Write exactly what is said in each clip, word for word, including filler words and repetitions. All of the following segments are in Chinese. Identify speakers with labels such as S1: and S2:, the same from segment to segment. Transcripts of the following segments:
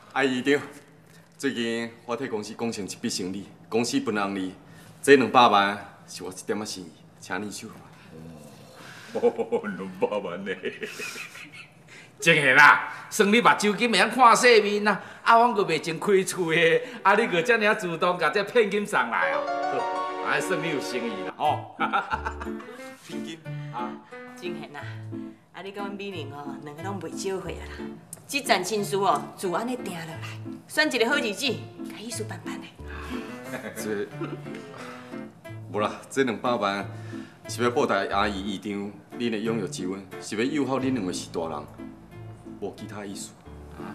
S1: 阿姨对，最近我替公司讲成一笔生意，公司分红利，这两百万是我一点仔心意，请你收下。
S2: 哦，两百万呢？
S3: 真个啦，算你目睭金会晓看世面啊！啊，阮阁袂真开喙的，啊，你阁遮尔主动甲这骗金送来哦，好，啊，算你有诚意啦，吼。
S1: 骗金
S3: 啊，
S4: 真现啊！啊，你甲阮美玲哦，两个拢袂少岁啊啦。这战亲书哦，就安尼定落来，选一个好日子，甲意思办办的。
S1: 这，无啦，这两百万是要报答阿姨姨丈恁的拥有之恩，是要友好恁两个是大人，无其他意思。啊？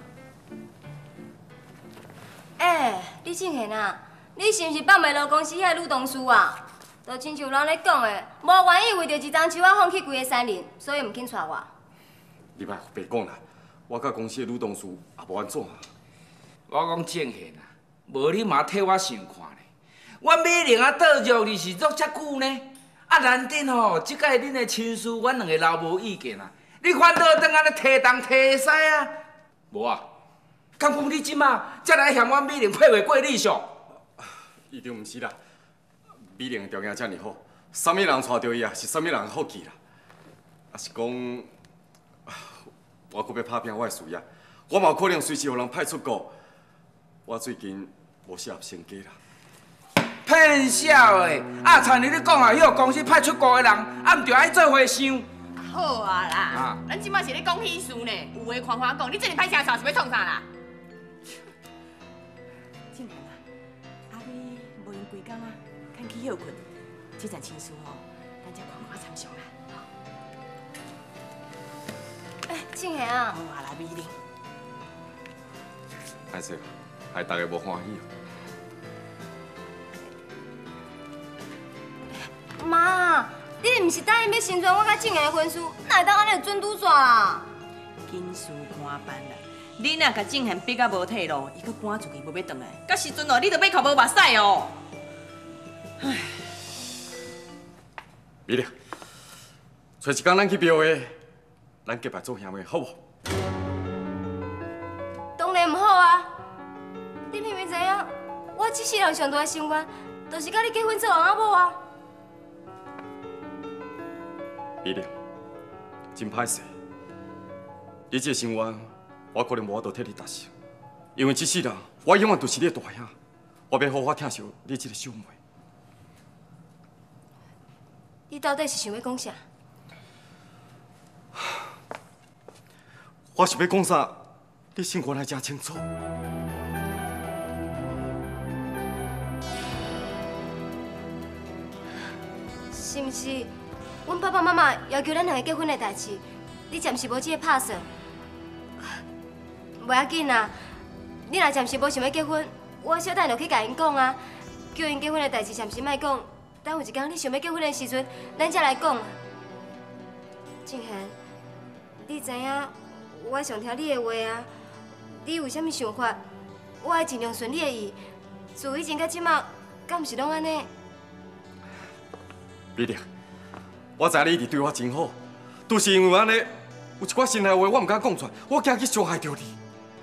S5: 哎，李庆贤啊，你是毋是放袂落公司遐女同事啊？就亲像人咧讲的，无愿意为着一张树仔放弃规个山林，所以毋肯娶我。
S1: 你莫白讲啦，我甲公司的女同事也无安怎。
S3: 我讲正现啊，无你嘛替我想看咧。阮美玲啊，倒入你是做遮久呢，啊难得吼，即届恁的亲事，阮两个老无意见啊。你反倒当安尼提东提西啊？无啊，敢讲你即马才来嫌阮美玲配袂过理想？
S1: 伊就毋是啦，美玲的条件遮尔好，啥物人娶到伊啊，是啥物人福气啦。啊是讲。 我搁要打拼我的事业，我嘛有可能随时互人派出国。我最近无适合成家啦。
S3: 骗笑的！啊，参你你讲啊，迄个公司派出国的人，啊，毋着爱做伙想。
S4: 好啊啦，
S3: 啊
S4: 咱即摆是咧讲喜事呢，有话看看讲，你这么歹声吵是要创啥啦？静然啊，啊你无闲规工啊，赶去休困，这阵亲事吼，咱才看看参详啦。
S5: 哎，庆贤啊，
S4: 好啊啦，美玲。
S1: 歹势，害大家无欢喜。
S5: 妈，你毋是答应要成全我甲庆贤的婚事，哪会当安尼就准拄煞啦？
S4: 紧事看办啦，你若甲正贤逼到无退路，伊搁赶出去无要转来，到时阵哦，你着要哭无目屎哦。唉，
S1: 美玲，找一天咱去庙会。 咱结拜做兄妹，好无？
S5: 当然唔好啊！你明明知影，我这世人上大的心愿，就是甲你结婚做人仔某啊！
S1: 美玲，真歹势，你这个心愿，我可能无法度替你达成，因为这世人，我永远都是你的大兄，我要好好疼惜你这个小妹。
S5: 你到底是想要讲啥？
S1: 我是要讲啥，你心原来真清楚。
S5: 是毋是？阮爸爸妈妈要求咱两个结婚的代志，你暂时无这个拍算？袂要紧啊，你若暂时无想要结婚，我小等就去甲因讲啊，叫因结婚的代志暂时莫讲，等有一天你想要结婚的时阵，咱才来讲。静贤，你知影？ 我上听你的话啊，你有啥物想法，我会尽量顺你的意。自以前到即马，敢毋是拢安尼？
S1: 美玲，我知你一直对我真好，都是因为安尼，有一寡心内话我唔敢讲出来，我惊去伤害到你。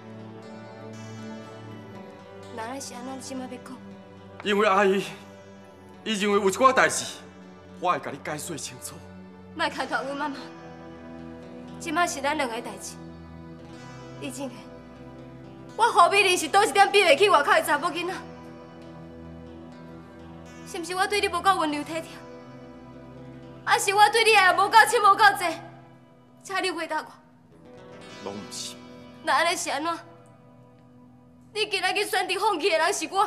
S5: 哪来是安怎？你即马要讲？
S1: 因为阿姨，伊认为有一寡代志，我会甲你解说清楚。
S5: 莫开脱阮妈妈，即马是咱两个代志。 李静贤，我何美玲是倒一点比袂起外口的查某囡仔？是毋是我对你无够温柔体贴？还是我对你爱无够深无够济？请你回答我。
S1: 拢毋是。
S5: 那安尼是安怎？你今仔日选择放弃的人是我，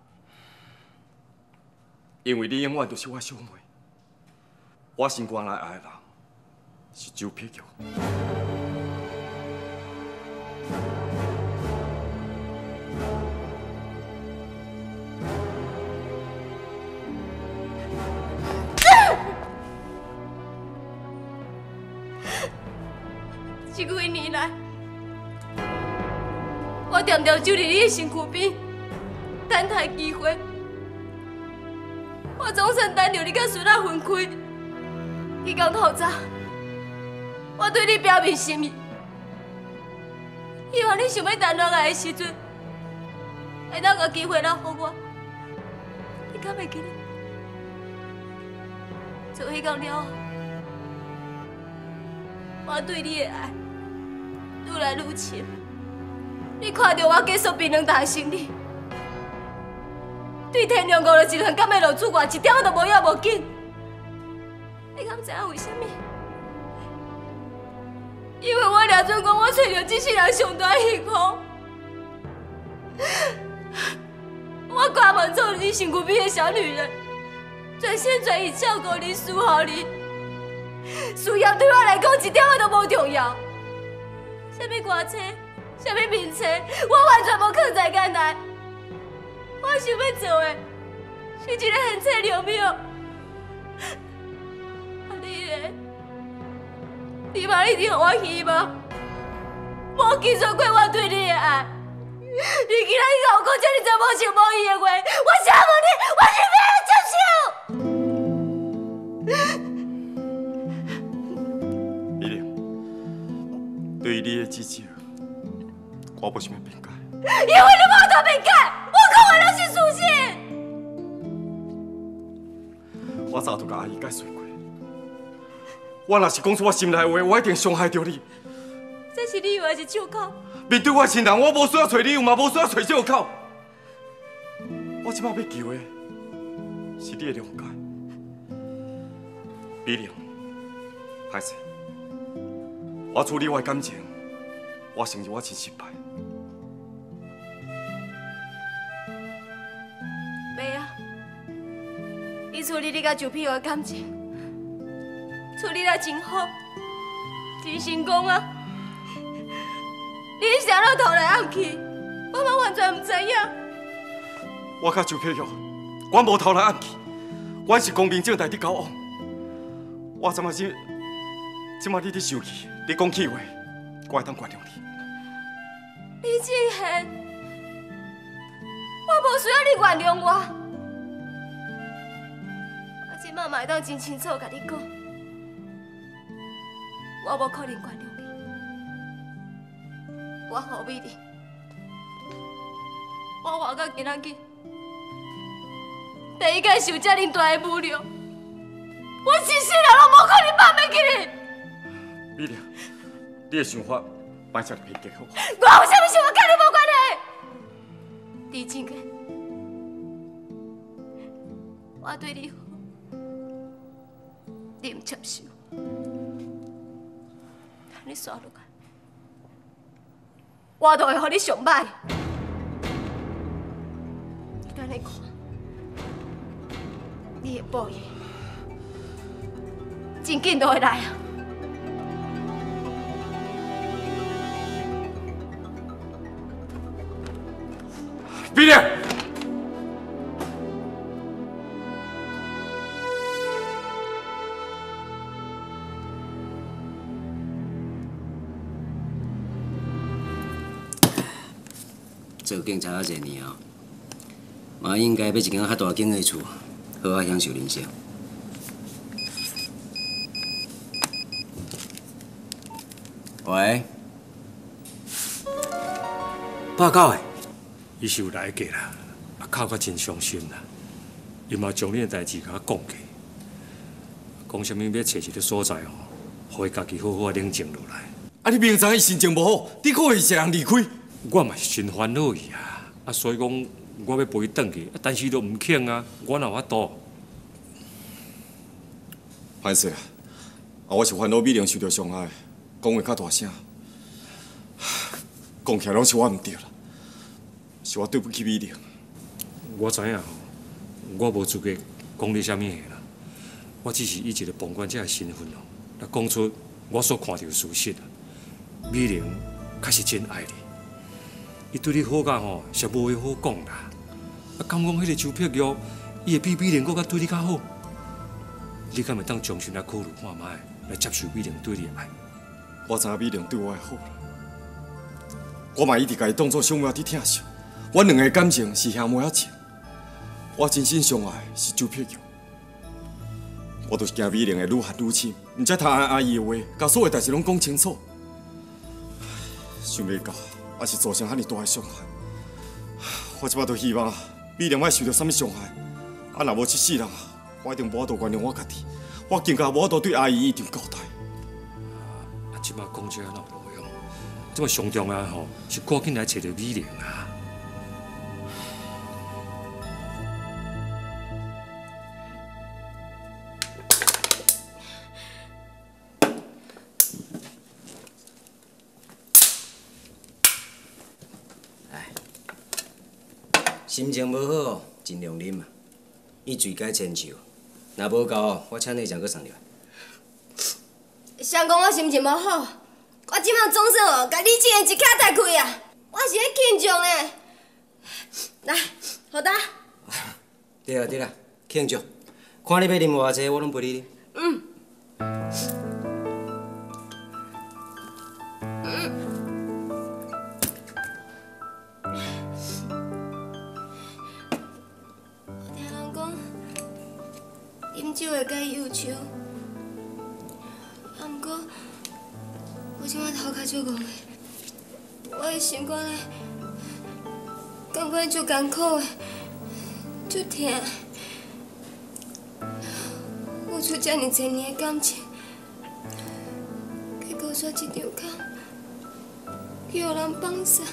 S1: 因为你永远都是我小妹，我心肝内爱的人是周碧玉。
S5: 这几年来，我常常守伫你的身躯边，等待机会。我总算等到你甲孙仔分开。迄天透早，我对你表明心意， 希望你想要谈恋爱的时阵，会当个机会来互我。你敢会记得？从迄天了后，我对你的爱愈来愈深。你看到我结束槟榔大生意，对天亮五了一团甘的落子外，一点都无要无紧。你敢知影为什么？因为我俩准讲我找到这世人上大幸福。我关门做你身躯边的小女人，全心全意照顾你、伺候你。事业对我来讲一点仔都无重要。什么歌车、什么名车，我完全无放在眼内。我想要做的是一个贤妻良母。啊，你呢？你嘛一定给我希望，无记错过我对你的爱。你今仔日甲我讲这么多无情无义的话，我想问你，我是要接受？
S1: 美玲，对于你的指责，我无想要辩解。
S5: 因为你无得辩解，我讲的拢是事实。
S1: 我早就甲阿姨解释过，我若是讲出我心内的话，我一定伤害到你。
S5: 这是你以为是借口？
S1: 面对我的亲人，我无需要找理由，嘛无需要找借口。我即摆要求的，是你的谅解。美玲，歹势，我处理我的感情，我承认我真失败。
S5: 袂啊，你处理你甲周碧的感情，处理得真好，真成功啊！你啥都偷来暗去，我嘛完全唔知影。
S1: 我甲周碧玉，我无偷来暗去，我是光明正大伫交往。我怎啊即即摆你伫生气，你讲气话，我会当原谅你。
S5: 李正贤，我无需要你原谅我，我即摆嘛会当真清楚甲你讲，我无可能原谅你。我何必你？我活到今仔日，第一届受这么大的侮辱，我一世人拢无可能放袂记你。
S1: 美玲，你的想法摆出来偏激好。
S5: 我有啥物想法跟你无关系？李正贤，我对你好，你唔接受，看你刷落来。我都会予你上歹。等你看，你的报应真紧就会来啊！
S1: 美玲，
S6: 做警察啊，一年啊，嘛应该要一间较大间的厝，好好享受人生。喂，报告诶，
S7: 伊是有来过啦，啊，哭甲真伤心啦。伊嘛将你的代志甲我讲过，讲啥物要找一个所在吼，互伊家己好好冷静落来。
S1: 啊，你明知伊心情无好，你可会一人离开？
S7: 我嘛是真烦恼伊啊，啊，所以讲我要陪伊转去，但是都唔肯啊，我哪有法度？
S1: 歹势啊，啊，我是烦恼美玲受到伤害，讲话较大声，讲起来拢是我唔对啦，是我对不起美玲。
S7: 我知影吼，我无资格讲你啥物嘢啦，我只是以一个旁观者的身份哦，来讲出我所看到的事实啊。美玲确实真爱你。伊对你好甲吼，是无话好讲啦。啊，敢讲迄个周碧玉，伊会比美玲搁较对你较好？你敢会当重新来考虑看卖，来接受美玲对你的爱？
S1: 我知影美玲对我的好啦，我嘛一直甲伊当作小妹仔伫疼惜。阮两个感情是兄妹仔情，我真心相爱是周碧玉。我就是惊美玲会愈陷愈深，毋则听阿姨的话，甲所有代志拢讲清楚。想袂到。 还是造成遐尼大的伤害。我即摆都希望美玲莫受到啥物伤害。啊，若无这世人啊，我一定无法度原谅我家己，我更加无法度对阿姨一定交代。
S7: 啊，即摆讲这哪有路用？即摆上重要吼是赶紧来找到美玲啊！
S6: 心情无好，尽量啉嘛，以水解千愁。若无够，我请内将搁送入来。
S5: 谁讲我心情无好？我即摆总算哦，甲你这个一卡带开啊！我是咧庆祝呢。来，好打。
S6: 对啦对啦，庆祝。看你要啉偌济，我拢陪你啉。
S5: 嗯。 酒会甲伊忧愁，啊，毋过我即摆头壳足戆的，我的心肝咧，感觉足艰苦的，足痛。付出遮尔侪年的感情，结果煞一场空，去互人放散。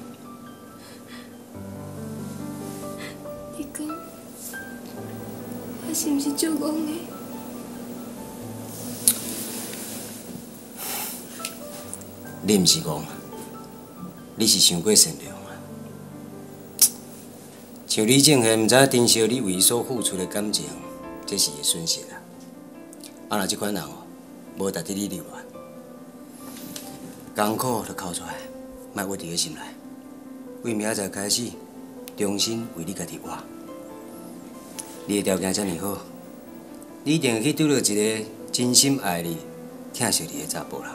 S5: 你讲？ 我是毋是足戆的？
S6: 你毋是戆，你是伤过善良啊！像李正贤毋知影珍惜你为伊所付出的感情，这是伊的损失啊！啊，若即款人哦，无值得你留恋，艰苦就哭出来，莫屈伫个心内。为明仔载开始，重新为你家己活。 你的条件遮尔好，你一定会去拄到一个真心爱你、疼惜你的查甫人。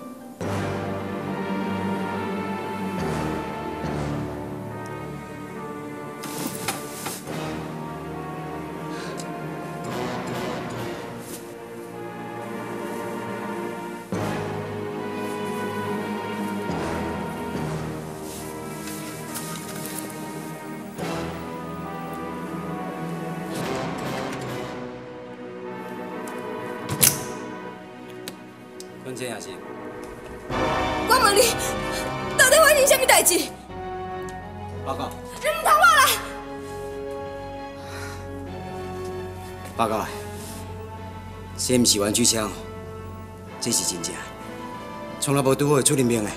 S6: 坤姐也是。
S5: 我问你，到底发生什么代志？
S6: 报告。
S5: 你唔通我来！
S6: 报告，这毋是玩具枪，这是真正的，从来无拄好出人命的。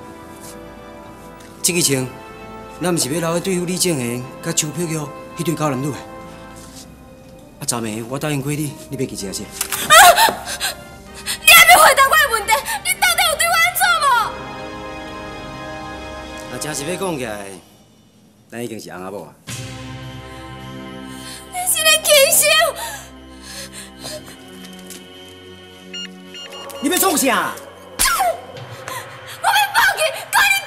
S6: 这个枪，咱毋是要留去对付李正贤、甲邱佩玉迄对狗男女的。啊，昨暝我答应过你，你要记一下先。
S5: 啊！你还没回答我的问题，你到底有对我安怎无？
S6: 啊，真是要讲起来，咱已经是翁仔某啊。
S5: 你是咧轻笑？
S6: 你要创啥？
S5: 我要放弃，看你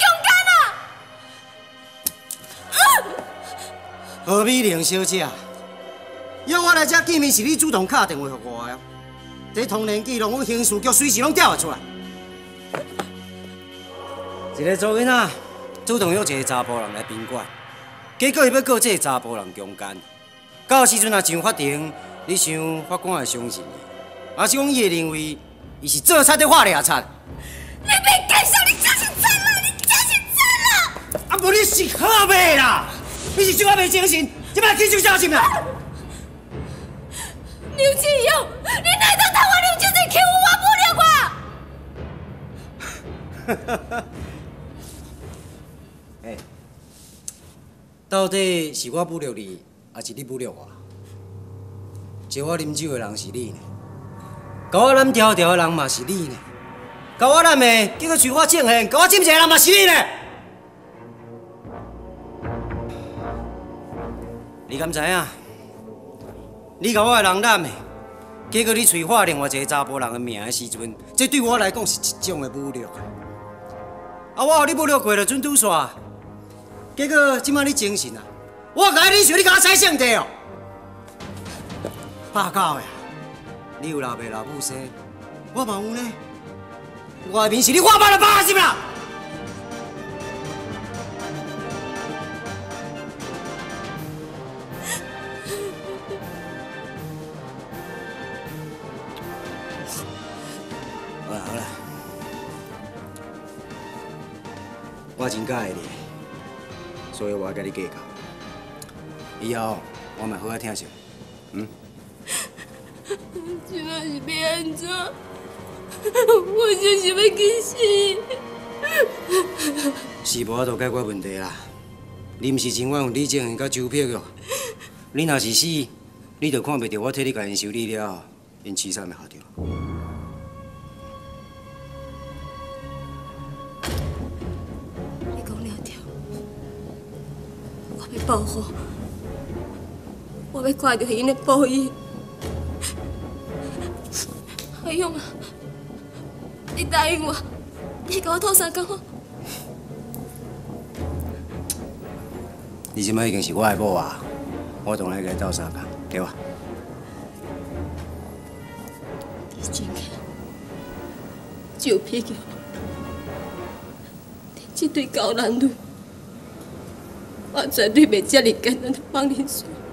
S5: 强奸啊！
S6: 何美玲小姐，邀我来这见面是你主动打电话给我的，这通联记录我刑事局随时拢调得出来。一个做囡仔主动约一个查甫人来宾馆，结果伊要告这个查甫人强奸。到时阵若上法庭，你想法官会相信伊，还是讲伊会认为伊是做贼在画掠贼？
S5: 你别介绍，你真是惨了，你真是惨了！
S6: 啊，无你是好马啦！你是想我袂精神，即摆起手小心啦！
S5: 刘志勇，你哪能贪我刘志在欺负我不了我？
S6: 哎，到底是我侮辱你，还是你侮辱我？招我啉酒的人是你呢，教我揽条条的人嘛是你呢，教我揽的叫我随我正宪，教我斟茶的人嘛是你呢。你敢知影？你甲我的人揽的，结果你随化另外一个查甫人的命的时阵，这对我来讲是一种的侮辱。啊，我互你侮辱过了，准拄煞。结果即摆你精神啊！我甲你想你甲我猜上帝哦！八九的，你有老爸老母生，我嘛有呢。外面是你画板的巴心啦！ 我真喜欢你，所以我要甲你计较。以后我嘛好好疼惜，嗯？
S5: 即摆是要安怎？我就是要去死。
S6: 死无法度解决问题啦。你毋是情愿有李正元甲周碧玉？你若是死，你就看袂到我替你家因修理了，因凄惨的下场。
S5: 你讲了对，我要报复，我要看到因的报应。阿勇啊，你答应我，你甲我斗相共。
S6: 你即摆已经是我的某啊，我当然该斗相共，对吧？
S5: 你真个就脾气，你这对高男女，我绝对袂遮尔简单的放你走。